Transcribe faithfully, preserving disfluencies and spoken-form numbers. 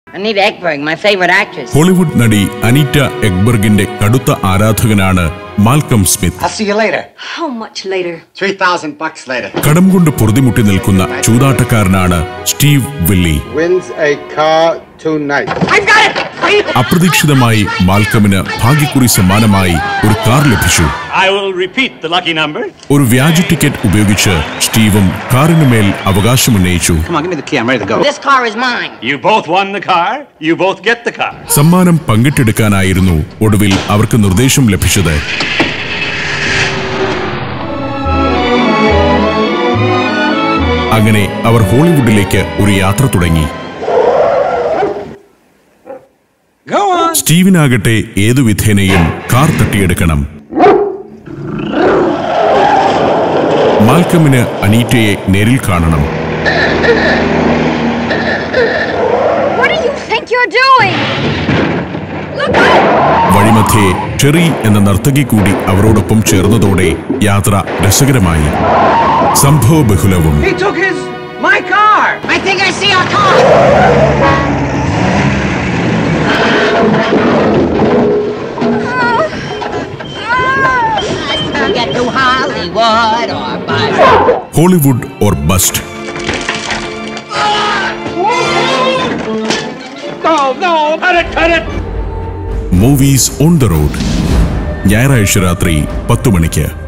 Anita Ekberg, my favorite actress. Hollywood നടി Anita എക്ബർഗിന്റെ കടുത്ത ആരാധകനാണ് Malcolm Smith. I'll see you later. How much later? Three thousand bucks later. കടം കൊണ്ട് പൊറുതിമുട്ടി നിൽക്കുന്ന ചൂതാട്ടക്കാരനാണ് Steve Willie. Wins a car tonight. I've got it. അപ്രതീക്ഷിതമായി മാൽക്കമിന് ഭാഗ്യക്കുറി സമ്മാനമായി ഒരു കാർ ലഭിച്ചു. I will repeat the lucky number. ഒരു വ്യാജ ടിക്കറ്റ് ഉപയോഗിച്ച് സ്റ്റീവും കാറിന് മേൽ അവകാശമുന്നയിച്ചു. Come on, give me the key. I'm ready to go. This car is mine. You both won the car. You both get the car. സമ്മാനം പങ്കിട്ടെടുക്കാനായിരുന്നു ഒടുവിൽ അവർക്ക് നിർദ്ദേശം ലഭിച്ചത്. അങ്ങനെ അവർ ഹോളിവുഡിലേക്ക് ഒരു യാത്ര തുടങ്ങി. സ്റ്റീവിനാകട്ടെ ഏതു വിധേനയും കാർ തട്ടിയെടുക്കണം. മാൽക്കമിന് അനീറ്റയെ നേരിൽ കാണണം. വഴിമധ്യേ ചെറി എന്ന നർത്തകി കൂടി അവരോടൊപ്പം ചേർന്നതോടെ യാത്ര രസകരമായി. സംഭവ ബഹുലവും. He took his my car. I think I see our car. Get to Hollywood or bust. Hollywood or bust. No, no, cut it, cut it. Movies on the road. ഞായറാഴ്ച രാത്രി പത്ത് മണിക്ക്.